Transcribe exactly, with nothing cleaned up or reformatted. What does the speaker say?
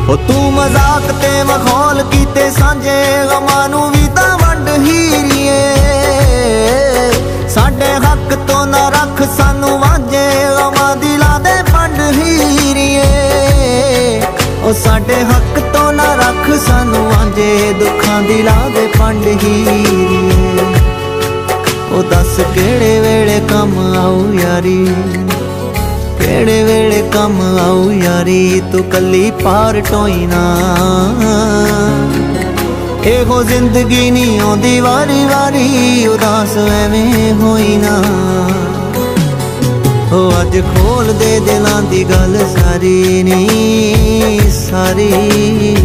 ओ तू मजाक ते मखौल कीते सांझे गमां नूं वी तां वंड हीरिए साडे हक तो ना रख सानू वांझे गमां दिलां दे पंड हीरिए ओ साडे हक तो ना रख सानू वांझे दुखां दिलां दे पंड हीरिए ओ दस केड़े वेले कम आऊ यारी केड़े वेले कम आऊ यारी तू कली पार टोई ना एहो जिंदगी नहीं आउंदी वारी वारी उदास एवें होई ना ओ अज खोल दे दिलां दी गल सारी नी सारी